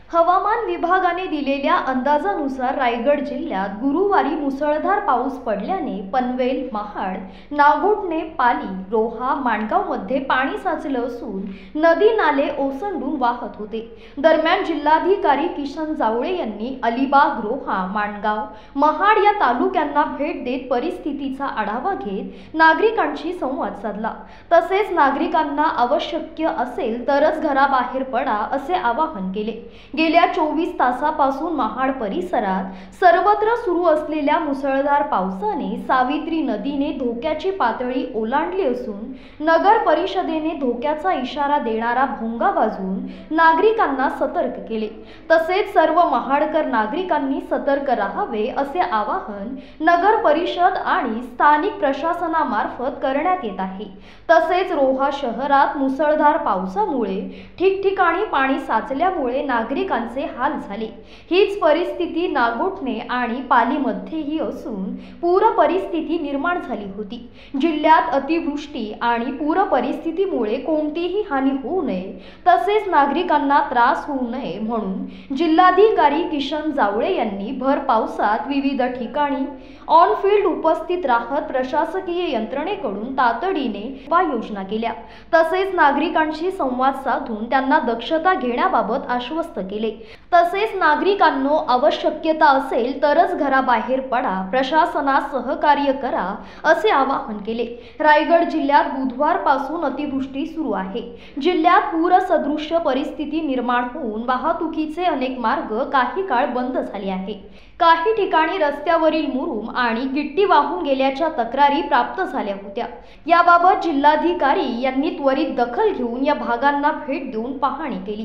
हवामान विभागाने दिलेल्या अंदाजानुसार रायगड जिल्ह्यात गुरुवारी मुसळधार पाऊस पडल्याने पनवेल, महाड, नागोठणे, पाली, रोहा, माणगावमध्ये पाणी साचलं असून नदी नाले ओसंडून वाहत होते। दरम्यान जिल्हाधिकारी किशन जावळे यांनी अलिबाग, रोहा, माणगाव, महाड या तालुक्यांना भेट देत परिस्थितीचा आढावा घेत नागरिकांशी संवाद साधला। तसेच नागरिकांना आवश्यक असेल तरच घराबाहेर पडा असे आवाहन केले। गेल्या 24 तासापासून महाड परिसरात सर्वत्र सुरू असलेल्या मुसळधार पावसाने सावित्री नदीने धोक्याची पातळी ओलांडली असून नगर परिषदेने धोक्याचा इशारा देणारा भोंगा वाजवून नागरिकांना सतर्क केले। तसेच सर्व महाडकर नागरिकांनी सतर्क राहावे असे आवाहन नगर परिषद आणि स्थानिक प्रशासनामार्फत करण्यात येत आहे। तसेच रोहा शहरात मुसळधार पावसामुळे ठिकठिकाणी पाणी साचल्यामुळे नागरिकांचे हाल झाले। हीच परिस्थिती नागोठणे आणि पालीमध्येही असून पूर परिस्थिती निर्माण झाली होती। जिल्ह्यात अतिवृष्टी आणि पूर परिस्थितीमुळे कोणतीही हानी होऊ नये तसेच नागरिकांना त्रास होऊ नये म्हणून जिल्हाधिकारी किशन जावळे यांनी भर पावसात विविध ठिकाणी ऑन फील्ड उपस्थित राहत प्रशासकीय यंत्रणेकडून तातडीने उपाययोजना केल्या। तसेच नागरिकांशी संवाद साधून त्यांना दक्षता घेण्याबाबत आश्वस्त केले। तसेच नागरिकांनो आवश्यकता असेल तरच घराबाहेर पडा, प्रशासनास सहकार्य करा असे आवाहन केले। रायगड जिल्ह्यात बुधवारपासून अतिवृष्टी सुरू आहे। जिल्ह्यात पूरसदृश परिस्थिती निर्माण होऊन वाहतुकीचे अनेक मार्ग काही काळ बंद झाले आहे। काही ठिकाणी रस्त्यावरील मुरुम आणि गिट्टी वाहून गेल्याच्या तक्रारी प्राप्त झाल्या होत्या। याबाबत जिल्हाधिकारी यांनी त्वरित दखल घेऊन या भागांना भेट देऊन पाहणी केली।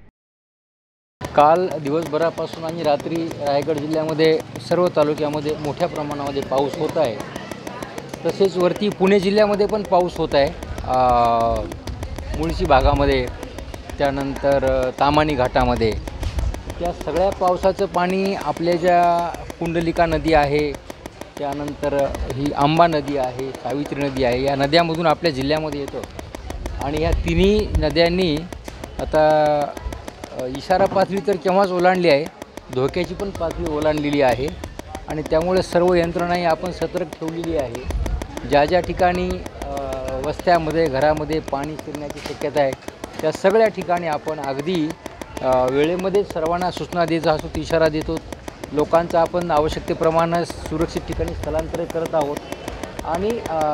काल दिवसभरापासून आणि रात्री रायगड जिल्ह्यामध्ये सर्व तालुक्यामध्ये मोठ्या प्रमाणामध्ये पाऊस होत आहे। तसेच वरती पुणे जिल्ह्यामध्ये पण पाऊस होत आहे। मुळशी भागामध्ये, त्यानंतर तामाणी घाटामध्ये त्या सगळ्या पावसाचं पाणी आपल्या ज्या कुंडलिका नदी आहे, त्यानंतर ही आंबा नदी आहे, सावित्री नदी आहे, या नद्यांमधून आपल्या जिल्ह्यामध्ये येतं। आणि ह्या तिन्ही नद्यांनी आता इशारा पातळी तर केव्हाच ओलांडली आहे, धोक्याची पण पातळी ओलांडलेली आहे। आणि त्यामुळे सर्व यंत्रणाही आपण सतर्क ठेवलेली आहे। ज्या ज्या ठिकाणी वस्त्यामध्ये, घरामध्ये पाणी शिरण्याची शक्यता आहे त्या सगळ्या ठिकाणी आपण अगदी वेळेमध्ये सर्वांना सूचना देत असतो, इशारा देतो। लोकांचं आपण आवश्यकतेप्रमाणे सुरक्षित ठिकाणी स्थलांतर करत आहोत। आणि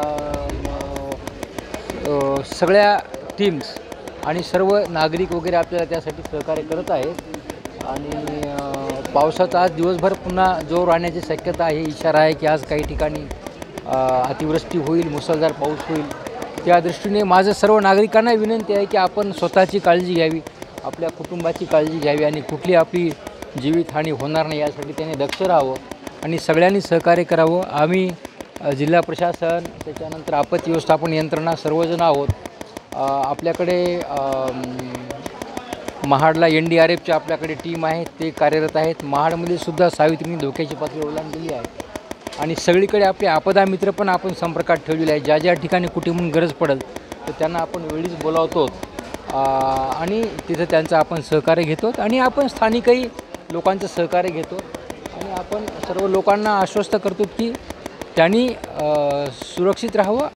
सगळ्या टीम्स आणि सर्व नागरिक वगैरे आपल्याला त्यासाठी सहकार्य करत आहेत। आणि पावसाचा आज दिवसभर पुन्हा जोर राहण्याची शक्यता आहे। इशारा आहे की आज काही ठिकाणी अतिवृष्टी होईल, मुसळधार पाऊस होईल। त्या दृष्टीने माझं सर्व नागरिकांना विनंती आहे की आपण स्वतःची काळजी घ्यावी, आपल्या कुटुंबाची काळजी घ्यावी आणि कुठली आपली जीवितहानी होणार नाही यासाठी त्यांनी दक्ष राहावं आणि सगळ्यांनी सहकार्य करावं। आम्ही जिल्हा प्रशासन, त्याच्यानंतर आपत्ती व्यवस्थापन यंत्रणा सर्वजण आहोत। आपल्याकडे महाडला NDRFची आपल्याकडे टीम आहे, ते कार्यरत आहेत। महाडमध्ये सुद्धा सावित्रीने धोक्याची पातळी ओलांडलेली आहे। आणि सगळीकडे आपले आपदा मित्र पण आपण संपर्कात ठेवलेले आहे। ज्या ज्या ठिकाणी कुठेहून गरज पडेल तर त्यांना आपण वेळीच बोलावतो आणि तिथं त्यांचं आपण सहकार्य घेतो आणि आपण स्थानिकही लोकांचं सहकार्य घेतो। आणि आपण सर्व लोकांना आश्वस्त करतो की त्यांनी सुरक्षित राहावं।